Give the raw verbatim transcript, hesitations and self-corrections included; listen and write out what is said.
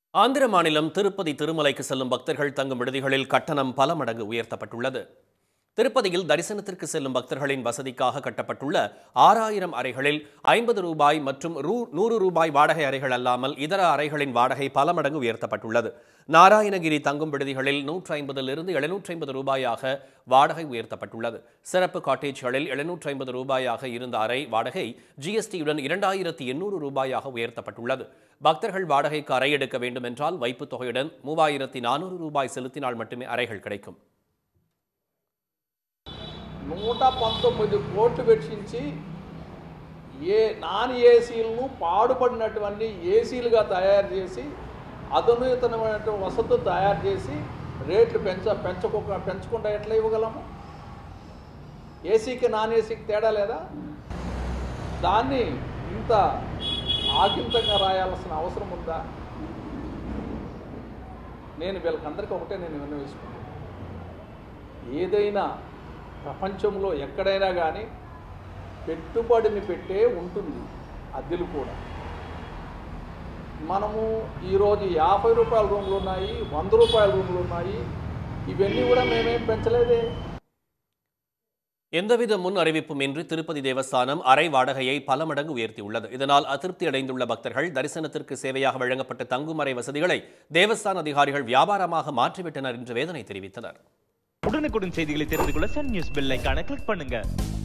ஆந்திர மாநிலம் திருப்பதி திருமலைக்கு செல்லும் பக்தர்கள் தங்கும் விடுதிகளில் கட்டணம் பல மடங்கு உயர்த்தப்பட்டுள்ளது. திருப்பதியில் தரிசனத்திற்கு செல்லும் பக்தர்களின் வசதிக்காக கட்டப்பட்டுள்ள ஆறாயிரம் அறைகளில் ஐம்பது ரூபாய் மற்றும் நூறு ரூபாய் வாடகை அறைகள் அல்லாமல் இதர அறைகளின் வாடகை பல மடங்கு உயர்த்தப்பட்டுள்ளது. நாராயணகிரி தங்கும் விடுதிகளில் நூற்றி ஐம்பதிலிருந்து எழுநூற்றி ஐம்பது ரூபாயாக வாடகை உயர்த்தப்பட்டுள்ளது. சிறப்பு காட்டேஜ்களில் எழுநூற்றி ஐம்பது ரூபாயாக இருந்த அறை வாடகை ஜிஎஸ்டியுடன் இரண்டாயிரத்தி எண்ணூறு ரூபாயாக உயர்த்தப்பட்டுள்ளது. பக்தர்கள் வாடகைக்கு அறை எடுக்க வேண்டும் என்றால் வைப்புத் தொகையுடன் மூவாயிரத்தி நானூறு ரூபாய் செலுத்தினால் மட்டுமே அறைகள் கிடைக்கும். నూట పంతొమ్మిది కోట్లు వెచ్చించి ఏ నాన్ ఏసీలను పాడుపడినటువంటి ఏసీలుగా తయారు చేసి అధునాతనమైన వసతులు తయారు చేసి రేట్లు పెంచ పెంచుకో పెంచుకుంటా ఎట్లా ఇవ్వగలము? ఏసీకి నాన్ ఏసీకి తేడా లేదా? దాన్ని ఇంత ఆకింతంగా రాయాల్సిన అవసరం ఉందా? నేను వీళ్ళకందరికీ ఒకటే నేను విన్నవిస్తున్నాను, ఏదైనా ప్రపంచంలో ఎక్కడైనా కానీ పెట్టుబడిని పెట్టే ఉంటుంది, అద్దెలు కూడా. మనము ఈరోజు యాభై రూపాయల రూములు ఉన్నాయి, వంద రూపాయల రూములు ఉన్నాయి, ఇవన్నీ కూడా మేమేం పెంచలేదే. எந்தவித முன் அறிவிப்பும் இன்றி திருப்பதி தேவஸ்தானம் அறை வாடகையை பல மடங்கு உயர்த்தியுள்ளது. இதனால் அதிருப்தி அடைந்துள்ள பக்தர்கள் தரிசனத்திற்கு சேவையாக வழங்கப்பட்ட தங்கும் அறை வசதிகளை தேவஸ்தான அதிகாரிகள் வியாபாரமாக மாற்றிவிட்டனர் என்று வேதனை தெரிவித்தனர். உடனுக்குடன் செய்திகளை தெரிந்து கொள்ள சன் நியூஸ் பெல் ஐகானை கிளிக் பண்ணுங்க.